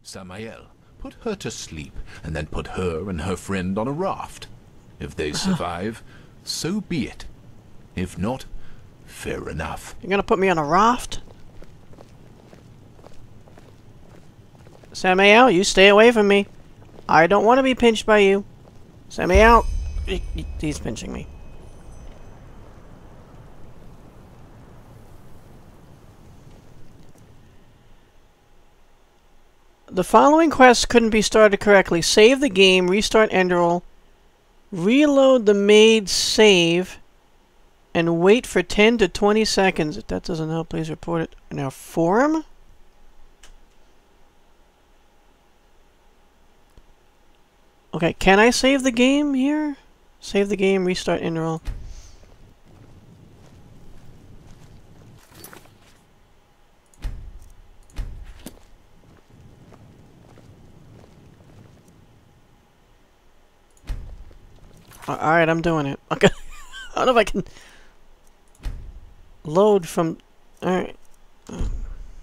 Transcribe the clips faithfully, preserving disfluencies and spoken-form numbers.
Samael, put her to sleep, and then put her and her friend on a raft. If they survive, so be it. If not, fair enough. You're gonna put me on a raft? Samael, you stay away from me. I don't want to be pinched by you. Samael! He, he, he's pinching me. The following quests couldn't be started correctly. Save the game, restart Enderal, reload the made save, and wait for ten to twenty seconds. If that doesn't help, please report it in our forum. Okay, can I save the game here? Save the game, restart Enderal. Alright, I'm doing it. Okay. I don't know if I can load from... Alright. Um,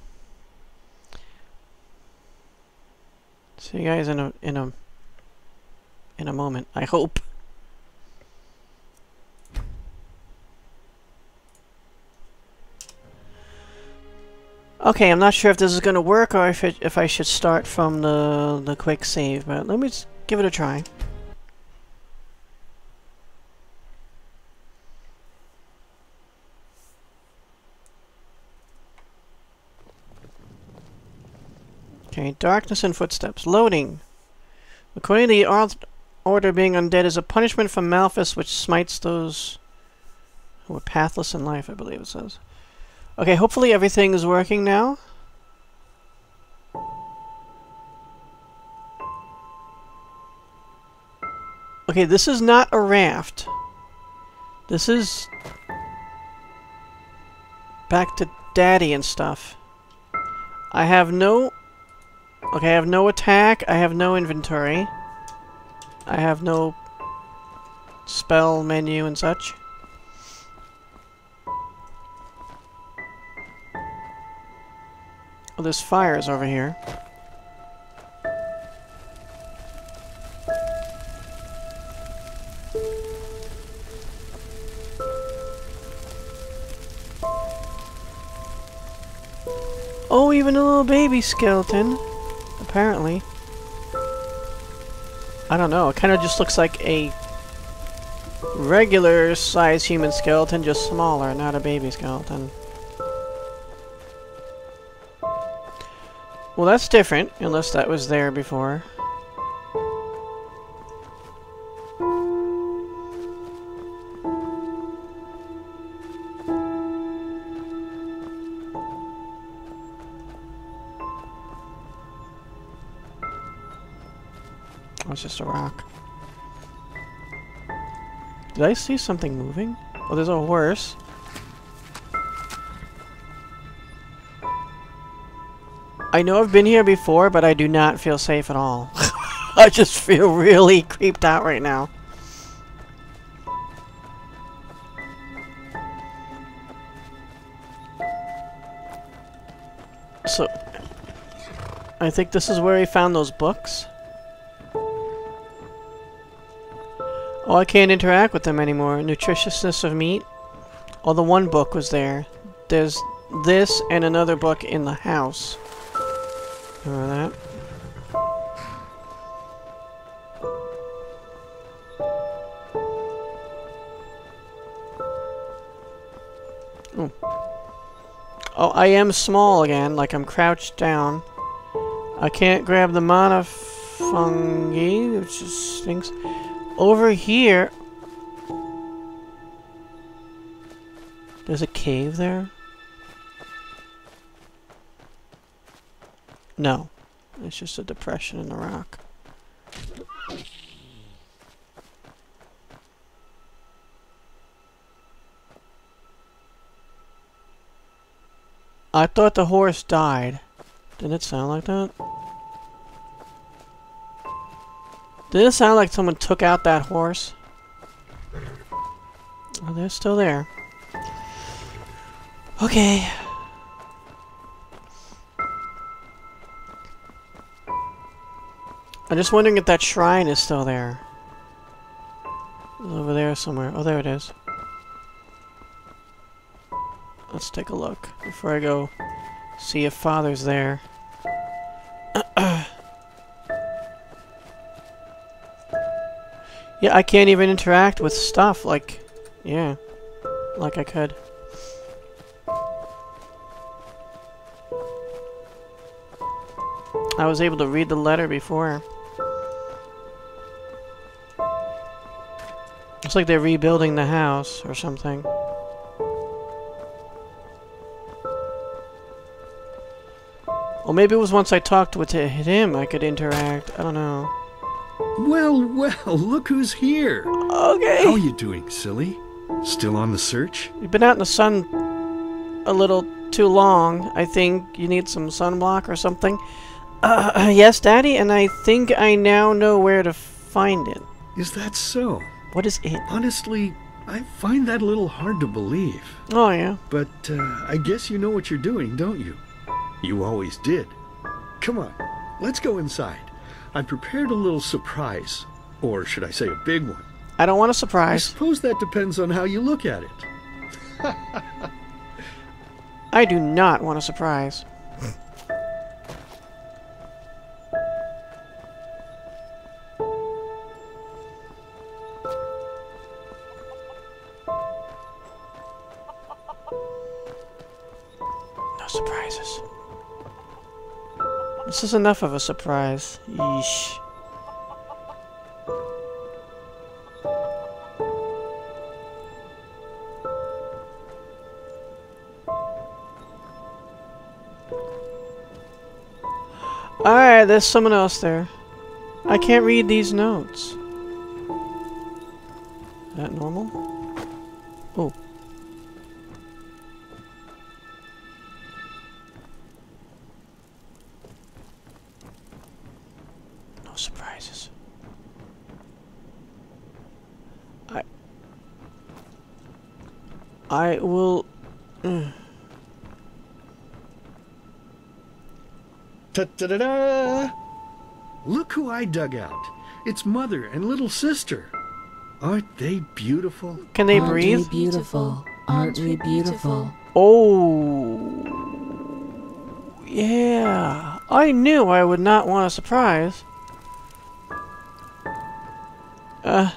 see you guys in a in a in a moment, I hope. Okay, I'm not sure if this is gonna work or if it, if I should start from the the quick save, but let me just give it a try. Okay, darkness and footsteps. Loading. According to the order, being undead is a punishment from Malthus which smites those who are pathless in life, I believe it says. Okay, hopefully everything is working now. Okay, this is not a raft. This is back to Daddy and stuff. I have no... Okay, I have no attack, I have no inventory. I have no spell menu and such. Oh, there's fires over here. Oh, even a little baby skeleton. Apparently. I don't know, it kind of just looks like a regular size human skeleton, just smaller, not a baby skeleton. Well, that's different, unless that was there before. Oh, it's just a rock. Did I see something moving? Oh, there's a horse. I know I've been here before, but I do not feel safe at all. I just feel really creeped out right now. So, I think this is where he found those books. Oh, I can't interact with them anymore. Nutritiousness of meat. Oh, the one book was there. There's this and another book in the house. Remember that? Oh. Oh, I am small again, like I'm crouched down. I can't grab the mana fungi, which just stinks. Over here... There's a cave there? No. It's just a depression in the rock. I thought the horse died. Didn't it sound like that? Did it sound like someone took out that horse? Oh, they're still there. Okay. I'm just wondering if that shrine is still there. It's over there somewhere. Oh, there it is. Let's take a look before I go see if Father's there. Yeah, I can't even interact with stuff like... Yeah, like I could. I was able to read the letter before. Looks like they're rebuilding the house or something. Or maybe it was once I talked with him I could interact. I don't know. Well, well, look who's here. Okay. How are you doing, silly? Still on the search? You've been out in the sun a little too long. I think you need some sunblock or something. Uh, yes, Daddy, and I think I now know where to find it. Is that so? What is it? Honestly, I find that a little hard to believe. Oh, yeah. But uh, I guess you know what you're doing, don't you? You always did. Come on, let's go inside. I prepared a little surprise. Or should I say a big one? I don't want a I surprise. suppose that depends on how you look at it. I do not want a surprise. No surprises. This is enough of a surprise. Yeesh. Alright, there's someone else there. I can't read these notes. Is that normal? Oh. No surprises. I... I will... Uh. Ta-da-da-da! Look who I dug out. It's Mother and little sister. Aren't they beautiful? Can they Aren't breathe? we beautiful? Aren't we beautiful? Oh, yeah. I knew I would not want a surprise. Uh.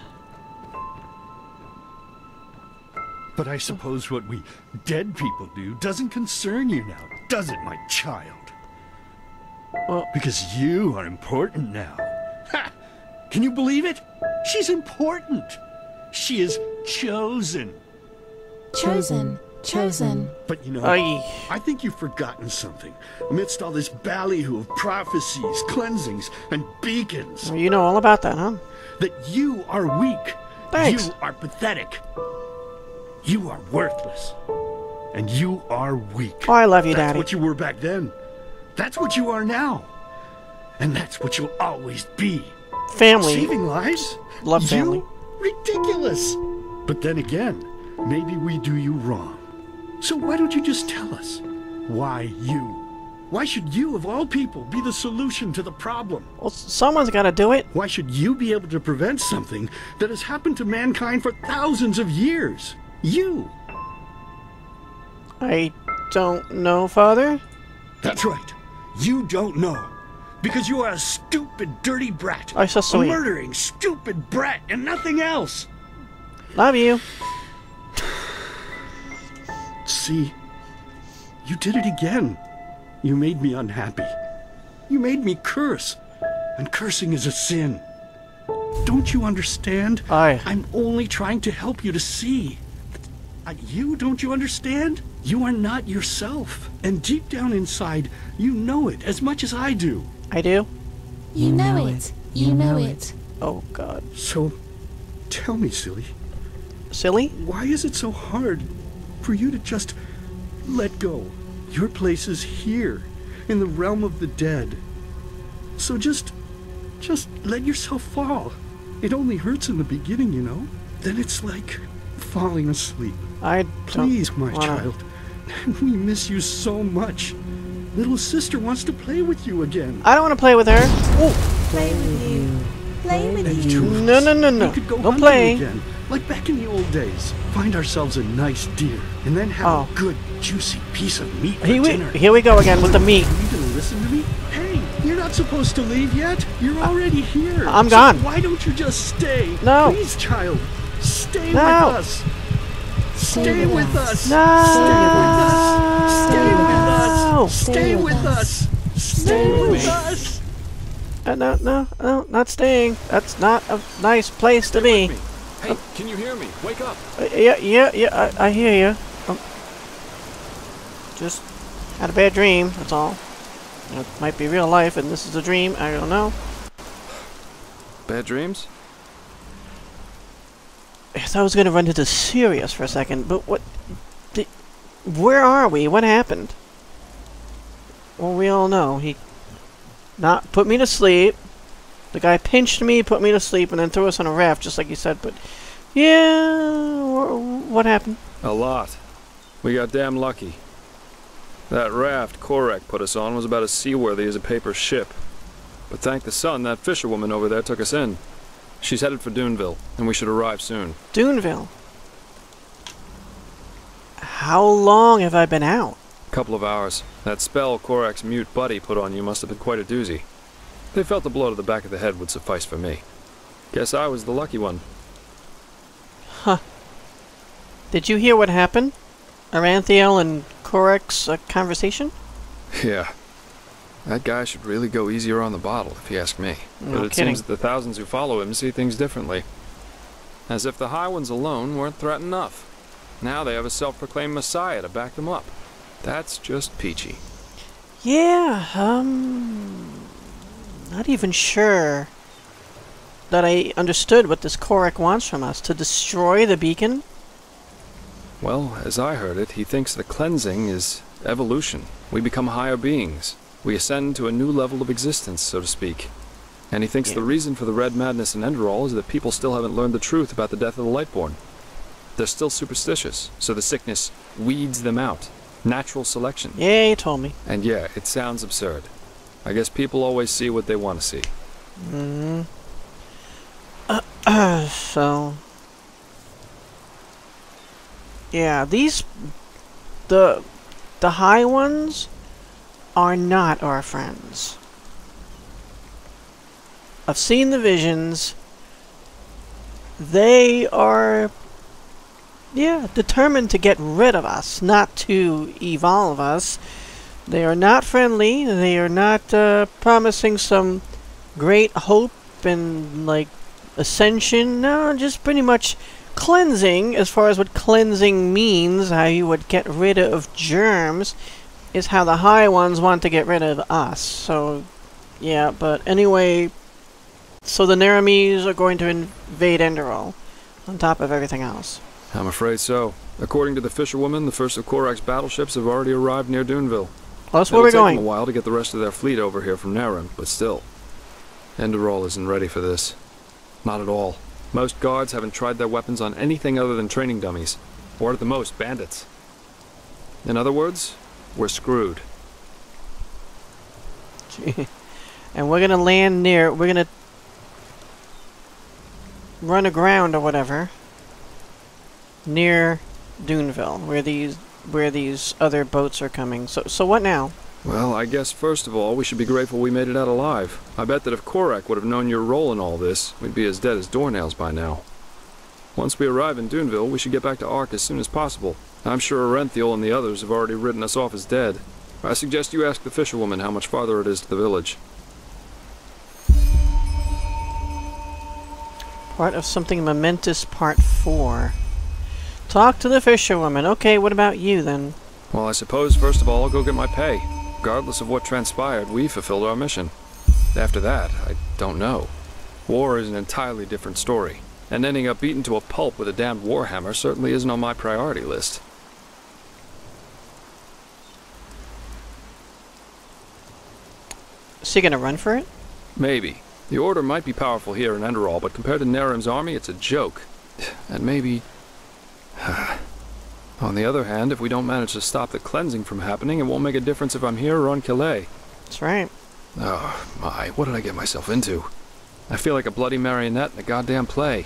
But I suppose what we dead people do doesn't concern you now, does it, my child? Well, Because you are important now. Ha! Can you believe it? She's important. She is chosen. Chosen, chosen. But you know, Aye. I think you've forgotten something. Amidst all this ballyhoo of prophecies, cleansings, and beacons, well, you know all about that, huh? that you are weak. Thanks. You are pathetic. You are worthless. And you are weak. Oh, I love you, That's Daddy. what you were back then. That's what you are now. And that's what you'll always be. Family. Saving lives? Love family. You? Ridiculous. But then again, maybe we do you wrong. So why don't you just tell us? Why you? Why should you, of all people, be the solution to the problem? Well, someone's got to do it. Why should you be able to prevent something that has happened to mankind for thousands of years? You! I don't know, Father. That's right. You don't know. Because you are a stupid, dirty brat. Oh, so sweet. A murdering, stupid brat and nothing else. Love you. See? You did it again. You made me unhappy. You made me curse. And cursing is a sin. Don't you understand? Aye. I'm only trying to help you to see. Uh, you, don't you understand? You are not yourself. And deep down inside, you know it as much as I do. I do? You know it. You know it. Oh, God. So, tell me, silly, Silly? why is it so hard for you to just let go? Your place is here, in the realm of the dead. So just, just let yourself fall. It only hurts in the beginning, you know? Then it's like falling asleep. I don't Please, my wanna... child. We miss you so much. Little sister wants to play with you again. I don't want to play with her. Oh. Play with you. Play with And you. two of No, us, no, no, no. we could go Don't hunting play. again, like back in the old days. Find ourselves a nice deer, and then have Oh. a good, juicy piece of meat for Here we, dinner. here we go again with the meat. Are you gonna listen to me? Hey, you're not supposed to leave yet. You're already here. I'm So gone. why don't you just stay? No. Please, child. Stay No. with us. Stay with with us. us. No. Stay with us. Stay Stay with with us. us. Stay with me. us. Uh, no, no, no, not staying. That's not a nice place to be. Me. Hey, can you hear me? Wake up! Uh, yeah, yeah, yeah, I, I hear you. Um, just had a bad dream, that's all. It might be real life and this is a dream, I don't know. Bad dreams? I thought I was going to run into serious for a second, but what... Di where are we? What happened? Well, we all know. He not put me to sleep. The guy pinched me, put me to sleep, and then threw us on a raft, just like you said, but... Yeah... wh what happened? A lot. We got damn lucky. That raft Korek put us on was about as seaworthy as a paper ship. But thank the sun, that fisherwoman over there took us in. She's headed for Duneville, and we should arrive soon. Duneville. How long have I been out? Couple of hours. That spell Korek's mute buddy put on you must have been quite a doozy. They felt a blow to the back of the head would suffice for me. Guess I was the lucky one. Huh. Did you hear what happened? Aranthiel and Korek's uh, conversation? Yeah. That guy should really go easier on the bottle, if you ask me. No but it kidding. seems that the thousands who follow him see things differently. As if the High Ones alone weren't threat enough. Now they have a self-proclaimed messiah to back them up. That's just peachy. Yeah, um... not even sure that I understood what this Korek wants from us. To destroy the beacon? Well, as I heard it, he thinks the cleansing is evolution. We become higher beings. We ascend to a new level of existence, so to speak. And he thinks Yeah. the reason for the red madness in Enderal is that people still haven't learned the truth about the death of the Lightborn. They're still superstitious, so the sickness weeds them out. Natural selection. Yeah, you told me. And yeah, it sounds absurd. I guess people always see what they want to see. Mm-hmm. Uh, uh, so... Yeah, these... The... The High Ones are not our friends. I've seen the visions. They are... Yeah, determined to get rid of us, not to evolve us. They are not friendly. They are not uh, promising some great hope and, like, ascension. No, just pretty much cleansing, as far as what cleansing means, how you would get rid of germs, is how the High Ones want to get rid of us. So, yeah, but anyway, so the Nerames are going to invade Enderal, on top of everything else. I'm afraid so. According to the fisherwoman, the first of Korak's battleships have already arrived near Duneville. Well, that's where It'll we're take going. them a while to get the rest of their fleet over here from Naran, but still. Enderal isn't ready for this. Not at all. Most guards haven't tried their weapons on anything other than training dummies. Or at the most, bandits. In other words, we're screwed. And we're gonna land near, we're gonna run aground or whatever near Duneville, where these where these other boats are coming. So so what now? Well, I guess first of all, we should be grateful we made it out alive. I bet that if Korak would have known your role in all this, we'd be as dead as doornails by now. Once we arrive in Duneville, we should get back to Ark as soon as possible. I'm sure Arenthiel and the others have already written us off as dead. I suggest you ask the fisherwoman how much farther it is to the village. Part of something momentous, part four. Talk to the fisherwoman. Okay, what about you then? Well, I suppose first of all I'll go get my pay. Regardless of what transpired, we fulfilled our mission. After that, I don't know. War is an entirely different story, and ending up beaten to a pulp with a damned warhammer certainly isn't on my priority list. So you gonna run for it? Maybe. The Order might be powerful here in Enderal, but compared to Naram's army, it's a joke. And maybe... On the other hand, if we don't manage to stop the cleansing from happening, it won't make a difference if I'm here or on Calais. That's right. Oh, my, what did I get myself into? I feel like a bloody marionette in a goddamn play.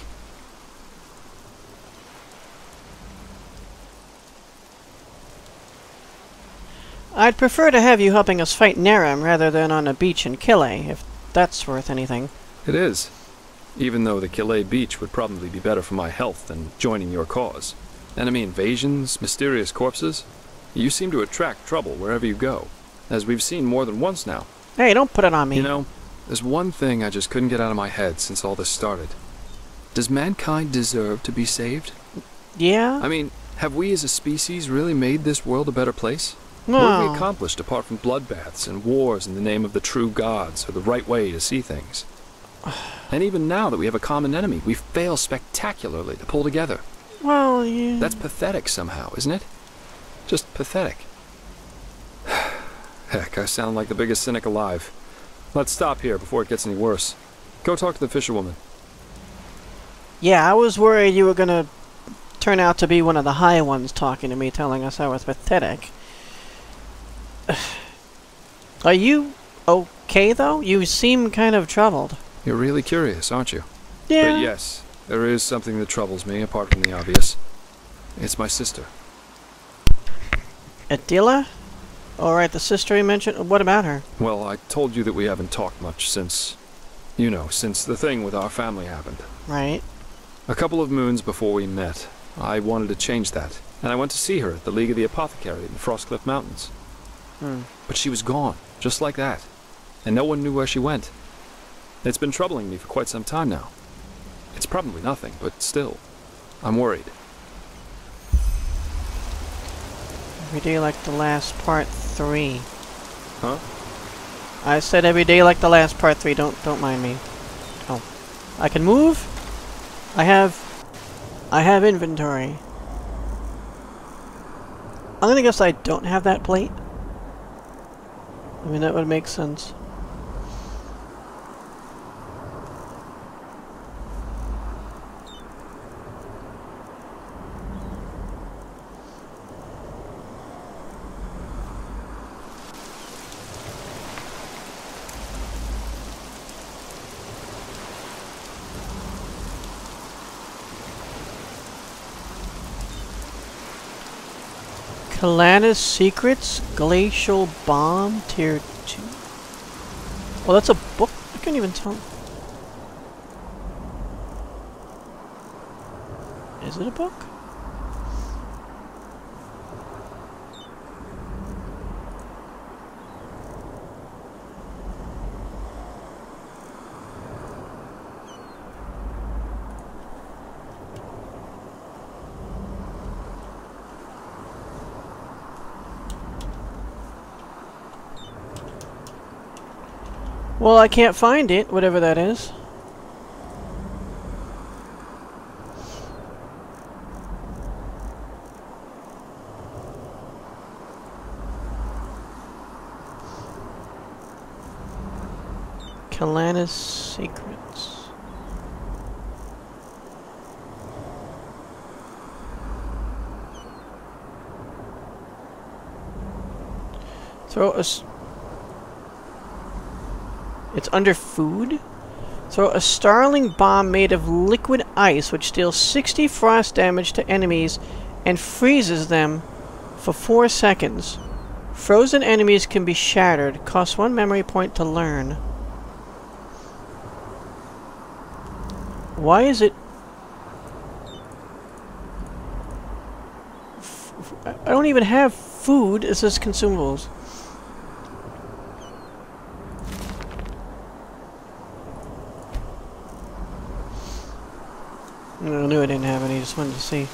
I'd prefer to have you helping us fight Nerem rather than on a beach in Calais, if that's worth anything. It is. Even though the Calais beach would probably be better for my health than joining your cause. Enemy invasions, mysterious corpses. You seem to attract trouble wherever you go, as we've seen more than once now. Hey, don't put it on me. You know, there's one thing I just couldn't get out of my head since all this started. Does mankind deserve to be saved? Yeah? I mean, have we as a species really made this world a better place? No. What have we accomplished apart from bloodbaths and wars in the name of the true gods or the right way to see things? And even now that we have a common enemy, we fail spectacularly to pull together. Well, yeah. That's pathetic somehow, isn't it? Just pathetic. Heck, I sound like the biggest cynic alive. Let's stop here before it gets any worse. Go talk to the fisherwoman. Yeah, I was worried you were gonna turn out to be one of the high ones talking to me, telling us I was pathetic. Are you okay, though? You seem kind of troubled. You're really curious, aren't you? Yeah. But yes, there is something that troubles me, apart from the obvious. It's my sister. Adila? Alright, the sister you mentioned. What about her? Well, I told you that we haven't talked much since... You know, since the thing with our family happened. Right. A couple of moons before we met, I wanted to change that, and I went to see her at the League of the Apothecary in the Frostcliff Mountains. Hmm. But she was gone, just like that, and no one knew where she went. It's been troubling me for quite some time now. It's probably nothing, but still, I'm worried. Every day like the last part three. Huh? I said every day like the last part three. Don't don't mind me. Oh, I can move. I have, I have inventory. I'm gonna guess I don't have that plate. I mean that would make sense. Kalana's Secrets, Glacial Bomb, Tier two. Well, that's a book? I can't even tell. Is it a book? Well, I can't find it, whatever that is. Kalana's Secrets. Throw a... S It's under food. Throw a starling bomb made of liquid ice which deals sixty frost damage to enemies and freezes them for four seconds. Frozen enemies can be shattered. Costs one memory point to learn. Why is it... F f I don't even have food. It says consumables. I knew I didn't have any, just wanted to see.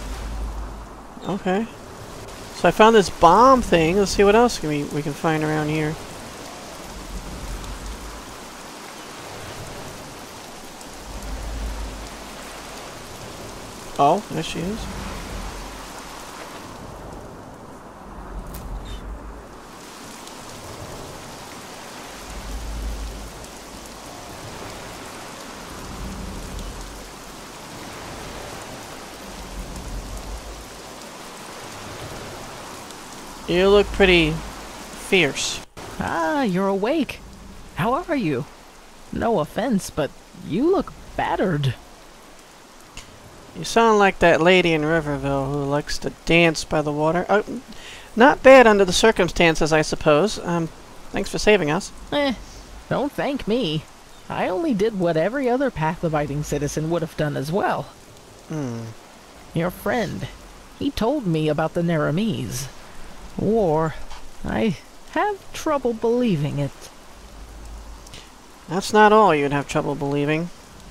Okay. So I found this bomb thing. Let's see what else can we, we can find around here. Oh, there she is. You look pretty fierce. Ah, you're awake. How are you? No offense, but you look battered. You sound like that lady in Riverville who likes to dance by the water. Uh, not bad under the circumstances, I suppose. Um, thanks for saving us. Eh, don't thank me. I only did what every other path-abiding citizen would have done as well. Hmm. Your friend, he told me about the Naramis. War. I have trouble believing it. That's not all you'd have trouble believing.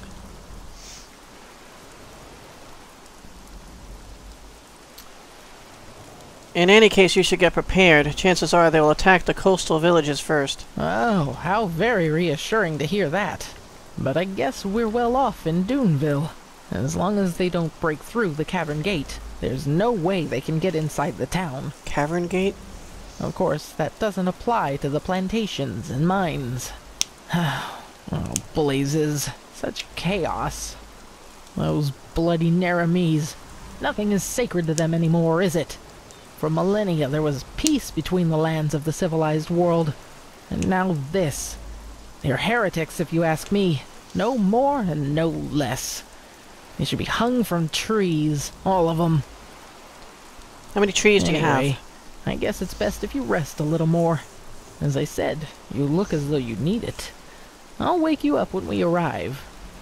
In any case, you should get prepared. Chances are they will attack the coastal villages first. Oh, how very reassuring to hear that. But I guess we're well off in Duneville. As long as they don't break through the cavern gate, there's no way they can get inside the town. Cavern gate? Of course, that doesn't apply to the plantations and mines. Oh, blazes. Such chaos. Those bloody Naramis. Nothing is sacred to them anymore, is it? For millennia there was peace between the lands of the civilized world. And now this. They're heretics, if you ask me. No more and no less. They should be hung from trees, all of them. How many trees anyway, do you have? I guess it's best if you rest a little more. As I said, you look as though you need it. I'll wake you up when we arrive.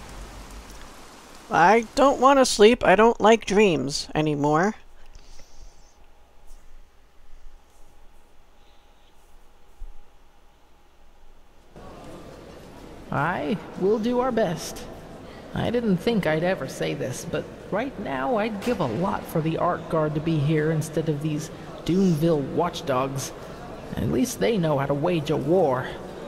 I don't want to sleep. I don't like dreams anymore. I will do our best. I didn't think I'd ever say this, but right now I'd give a lot for the Art Guard to be here instead of these Duneville watchdogs. At least they know how to wage a war.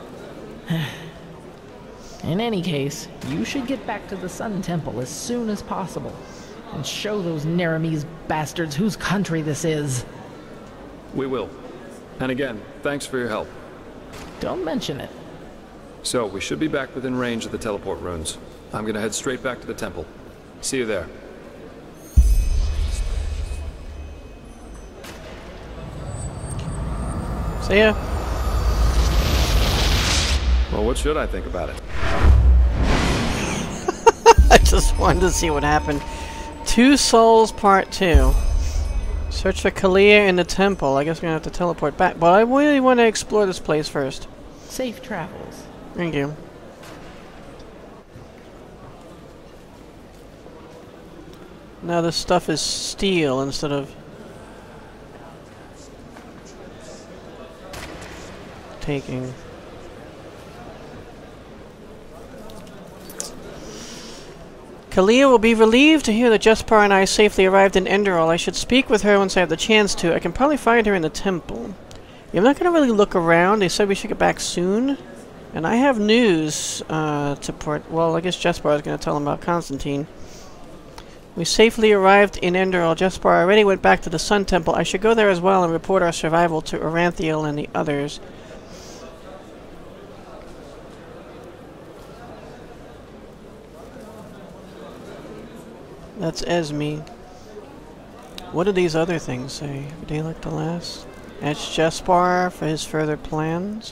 In any case, you should get back to the Sun Temple as soon as possible, and show those Naramis bastards whose country this is. We will. And again, thanks for your help. Don't mention it. So, we should be back within range of the teleport runes. I'm gonna head straight back to the temple. See you there. See ya. Well, what should I think about it? I just wanted to see what happened. Two Souls Part two. Search for Kalia in the temple. I guess we're gonna have to teleport back. But I really want to explore this place first. Safe travels. Thank you. Now this stuff is steel instead of taking. Kalia will be relieved to hear that Jespar and I safely arrived in Enderal. I should speak with her once I have the chance to. I can probably find her in the temple. Yeah, I'm not going to really look around. They said we should get back soon. And I have news uh, to port. Well, I guess Jespar is going to tell him about Constantine. We safely arrived in Enderal. Jespar already went back to the Sun Temple. I should go there as well and report our survival to Oranthiel and the others. That's Esme. What do these other things say? A day like the last? Ask Jespar for his further plans.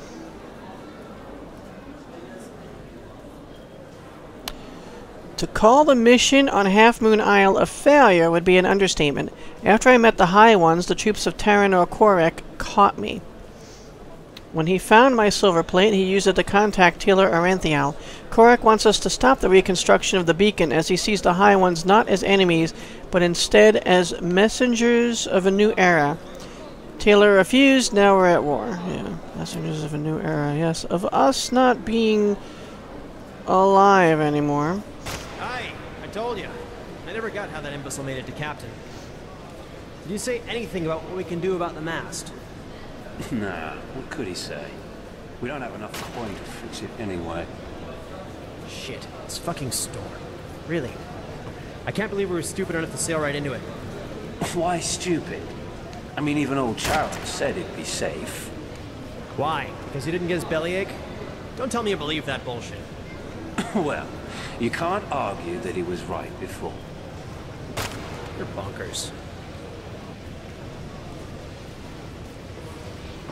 To call the mission on Half Moon Isle a failure would be an understatement. After I met the High Ones, the troops of Taranor Korek caught me. When he found my silver plate, he used it to contact Healer Oranthiel. Korek wants us to stop the reconstruction of the beacon, as he sees the High Ones not as enemies, but instead as messengers of a new era. Taylor refused, now we're at war. Yeah, messengers of a new era, yes. Of us not being alive anymore. Aye, I told you. I never got how that imbecile made it to captain. Did you say anything about what we can do about the mast? Nah, what could he say? We don't have enough coin to fix it anyway. Shit, it's fucking storm. Really? I can't believe we were stupid enough to sail right into it. Why stupid? I mean, even old Charles said it'd be safe. Why? Because he didn't get his bellyache? Don't tell me you believe that bullshit. Well, you can't argue that he was right before. You're bonkers.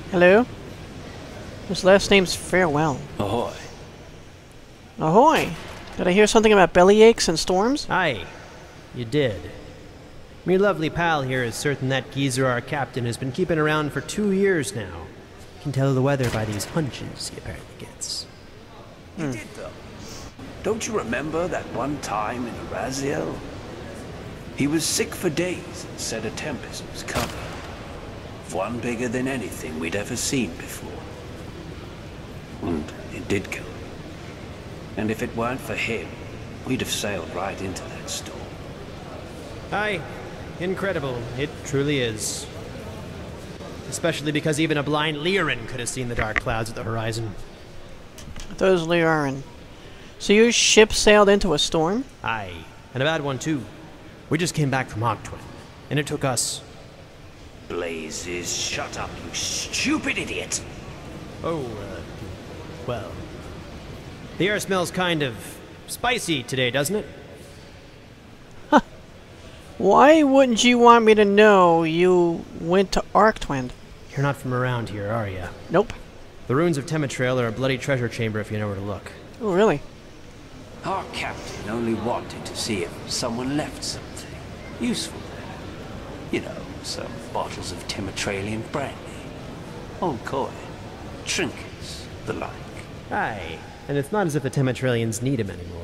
Hello? His last name's Farewell. Ahoy. Ahoy! Did I hear something about belly aches and storms? Aye, you did. Me lovely pal here is certain that geezer, our captain, has been keeping around for two years now. Can tell the weather by these hunches he apparently gets. He did, though. Don't you remember that one time in Araziel? He was sick for days and said a tempest was coming. One bigger than anything we'd ever seen before. And it did come. And if it weren't for him, we'd have sailed right into that storm. Aye, incredible. It truly is. Especially because even a blind Lyran could have seen the dark clouds at the horizon. Those Lyran. So your ship sailed into a storm? Aye, and a bad one too. We just came back from Octwin, and it took us... Blazes, shut up, you stupid idiot! Oh, uh, well... The air smells kind of spicy today, doesn't it? Huh. Why wouldn't you want me to know you went to Arctwind? You're not from around here, are you? Nope. The ruins of Temetrail are a bloody treasure chamber if you know where to look. Oh, really? Our captain only wanted to see if someone left something useful there. You know, some bottles of Temetralian brandy, old coin, trinkets, the like. Aye, and it's not as if the Temetralians need him anymore.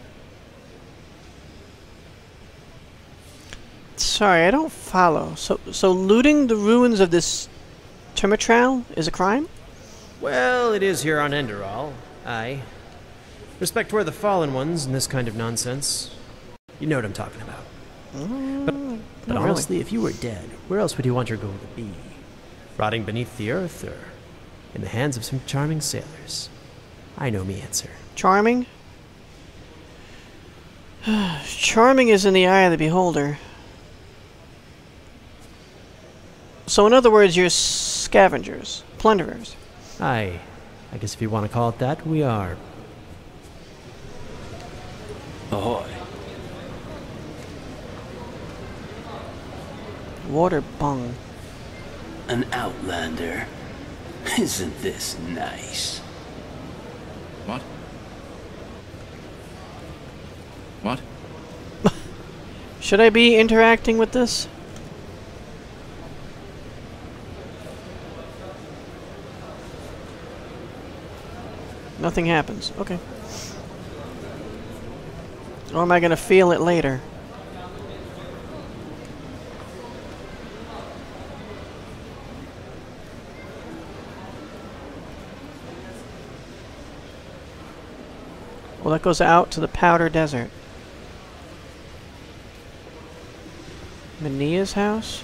Sorry, I don't follow. So, so looting the ruins of this Temetral is a crime? Well, it is here on Enderal. Aye. Respect toward the fallen ones and this kind of nonsense. You know what I'm talking about. Mm, but but not honestly, really. if you were dead, where else would you want your gold to be? Rotting beneath the earth or in the hands of some charming sailors? I know me answer. Charming? Charming is in the eye of the beholder. So in other words, you're scavengers, plunderers. Aye. I guess if you want to call it that, we are. Ahoy. Water bung. An outlander. Isn't this nice? What? What? Should I be interacting with this? Nothing happens. Okay. Or am I going to feel it later? Well, that goes out to the Powder Desert. Mania's house?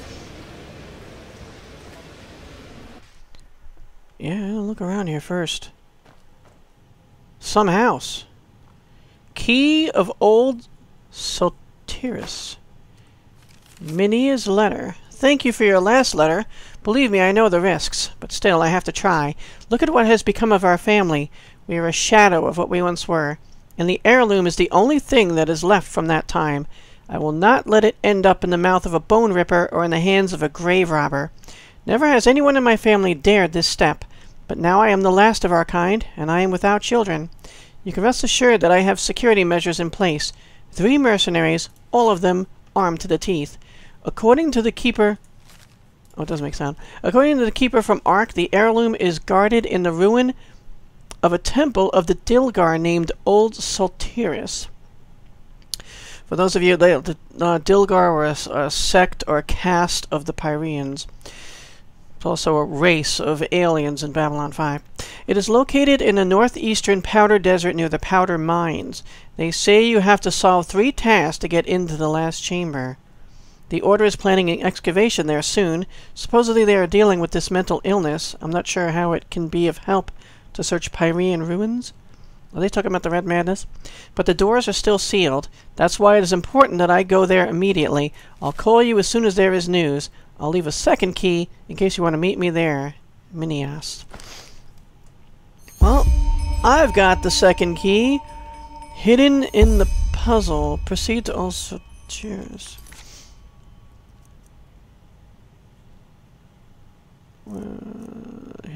Yeah, I'll look around here first. Some house. Key of Old Sotiris. Minia's letter. Thank you for your last letter. Believe me, I know the risks, but still, I have to try. Look at what has become of our family. We are a shadow of what we once were, and the heirloom is the only thing that is left from that time. I will not let it end up in the mouth of a bone ripper or in the hands of a grave robber. Never has anyone in my family dared this step, but now I am the last of our kind, and I am without children. You can rest assured that I have security measures in place. Three mercenaries, all of them armed to the teeth. According to the keeper... Oh, it does make sound. According to the keeper from Ark, the heirloom is guarded in the ruin of a temple of the Dilgar named Old Sotiris. For those of you, they, the uh, Dilgar were a, a sect or a caste of the Pyreans. It's also a race of aliens in Babylon five. It is located in the northeastern Powder Desert near the Powder Mines. They say you have to solve three tasks to get into the last chamber. The Order is planning an excavation there soon. Supposedly they are dealing with this mental illness. I'm not sure how it can be of help to search Pyrean ruins. Are they talking about the Red Madness? But the doors are still sealed. That's why it is important that I go there immediately. I'll call you as soon as there is news. I'll leave a second key in case you want to meet me there. Minnie asked. Well, I've got the second key. Hidden in the puzzle. Proceed to also cheers. Uh,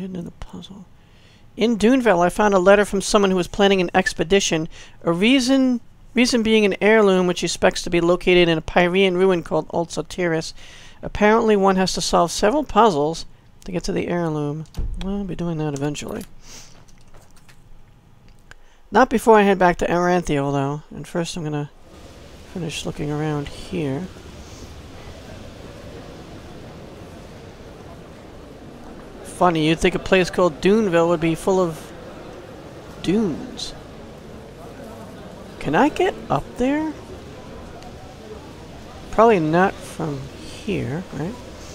hidden in the puzzle. In Duneville, I found a letter from someone who was planning an expedition. A reason, reason being an heirloom which he expects to be located in a Pyrean ruin called Old Sotiris. Apparently, one has to solve several puzzles to get to the heirloom. Well, I'll be doing that eventually. Not before I head back to Aranthiel, though. And first, I'm gonna finish looking around here. Funny, you'd think a place called Duneville would be full of dunes. Can I get up there? Probably not from here, right?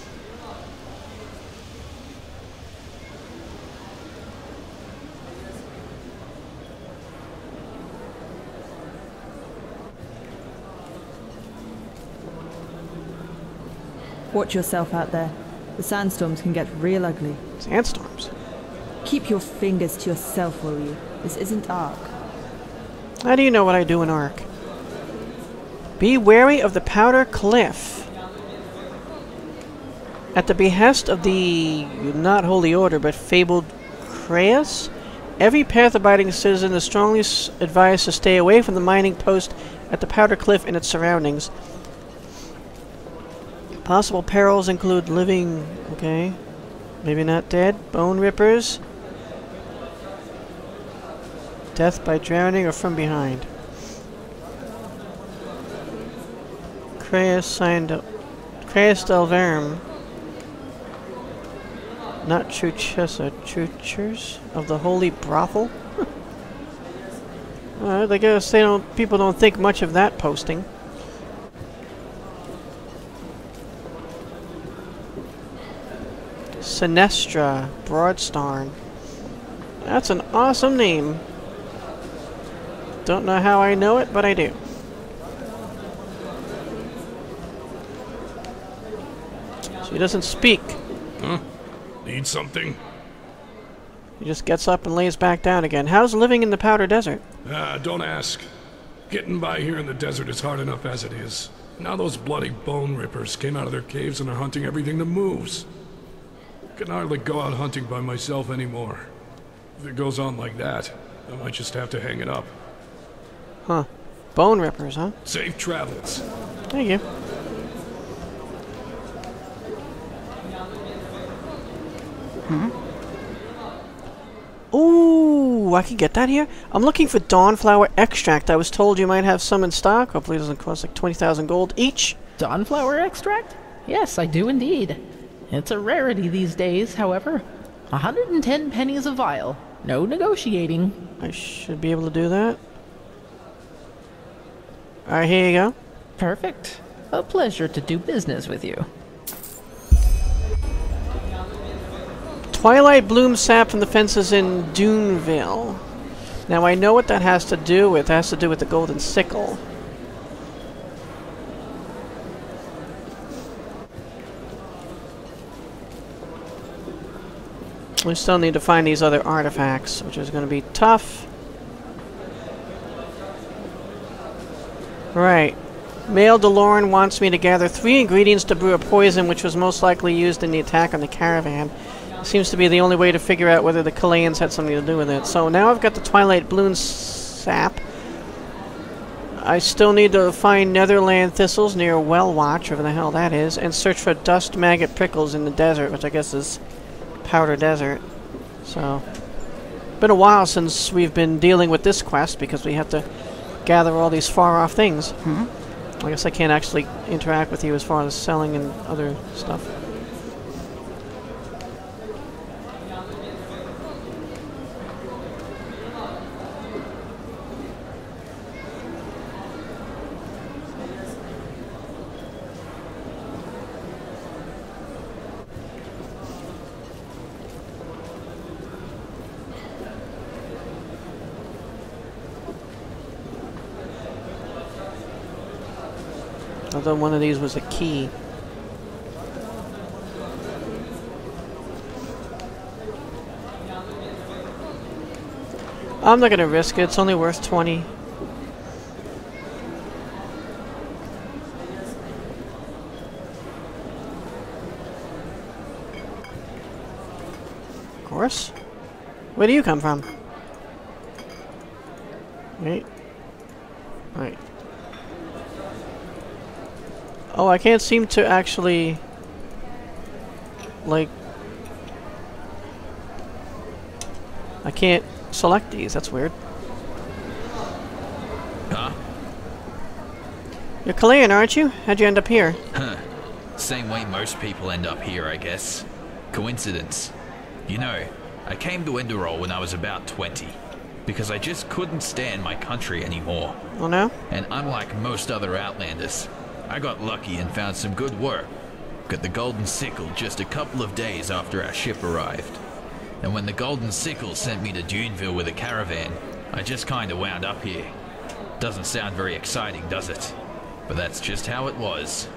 Watch yourself out there. The sandstorms can get real ugly. Sandstorms? Keep your fingers to yourself, will you? This isn't Ark. How do you know what I do in Ark? Be wary of the Powder Cliff. At the behest of the not Holy Order, but fabled Creus, every path-abiding citizen is strongly advised to stay away from the mining post at the Powder Cliff and its surroundings. Possible perils include living, okay, maybe not dead, bone rippers, death by drowning or from behind. Creus signed up. Creus del Verm. Not Truchessa, Truchers of the Holy Brothel? Alright, I guess they don't, people don't think much of that posting. Sinestra Broadstarn. That's an awesome name. Don't know how I know it, but I do. She doesn't speak. Huh? Need something? He just gets up and lays back down again. How's living in the Powder Desert? Ah, don't ask. Getting by here in the desert is hard enough as it is. Now those bloody bone rippers came out of their caves and are hunting everything that moves. Can hardly go out hunting by myself anymore. If it goes on like that, I might just have to hang it up. Huh. Bone rippers, huh? Safe travels. Thank you. Hmm? Ooh, I can get that here? I'm looking for Dawnflower extract. I was told you might have some in stock. Hopefully it doesn't cost like twenty thousand gold each. Dawnflower extract? Yes, I do indeed. It's a rarity these days, however. one hundred ten pennies a vial. No negotiating. I should be able to do that. Alright, here you go. Perfect. A pleasure to do business with you. Twilight bloom sap from the fences in Duneville. Now I know what that has to do with. It has to do with the golden sickle. We still need to find these other artifacts, which is going to be tough. Right. Male DeLorean wants me to gather three ingredients to brew a poison which was most likely used in the attack on the caravan. Seems to be the only way to figure out whether the Kalayans had something to do with it. So now I've got the Twilight Bloom sap. I still need to find Netherland thistles near Wellwatch, wherever the hell that is, and search for dust maggot prickles in the desert, which I guess is Powder Desert. So, been a while since we've been dealing with this quest because we have to gather all these far-off things. Hmm? I guess I can't actually interact with you as far as selling and other stuff. Although one of these was a key. I'm not gonna risk it, it's only worth twenty. course. Where do you come from? Wait. Right. Oh, I can't seem to actually... Like... I can't select these. That's weird. Huh? You're Chilean, aren't you? How'd you end up here? Huh. Same way most people end up here, I guess. Coincidence. You know, I came to Enderal when I was about twenty, because I just couldn't stand my country anymore. Oh no? And unlike most other Outlanders, I got lucky and found some good work. Got the Golden Sickle just a couple of days after our ship arrived. And when the Golden Sickle sent me to Duneville with a caravan, I just kinda wound up here. Doesn't sound very exciting, does it? But that's just how it was.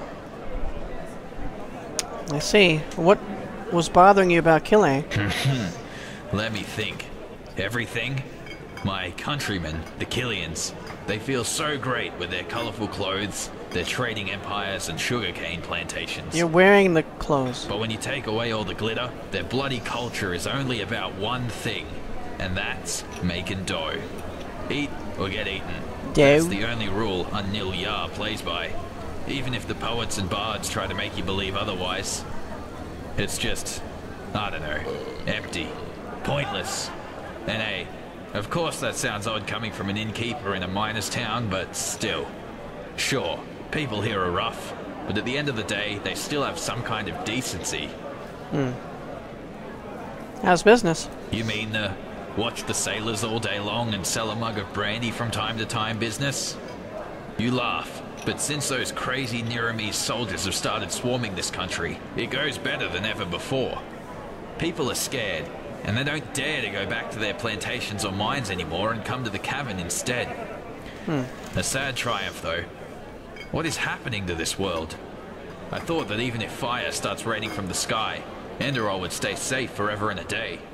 I see. What was bothering you about Chile? Let me think. Everything? My countrymen, the Killians, they feel so great with their colorful clothes, their trading empires and sugarcane plantations. You're wearing the clothes. But when you take away all the glitter, their bloody culture is only about one thing, and that's making dough. Eat or get eaten. Dough? That's the only rule Anil Yar plays by. Even if the poets and bards try to make you believe otherwise. It's just, I don't know, empty, pointless. And hey, of course that sounds odd coming from an innkeeper in a miner's town, but still. Sure, people here are rough, but at the end of the day, they still have some kind of decency. Hmm. How's business? You mean the watch the sailors all day long and sell a mug of brandy from time to time business? You laugh, but since those crazy Niramese soldiers have started swarming this country, it goes better than ever before. People are scared, and they don't dare to go back to their plantations or mines anymore and come to the cavern instead. Hmm. A sad triumph, though. What is happening to this world? I thought that even if fire starts raining from the sky, Enderal would stay safe forever and a day.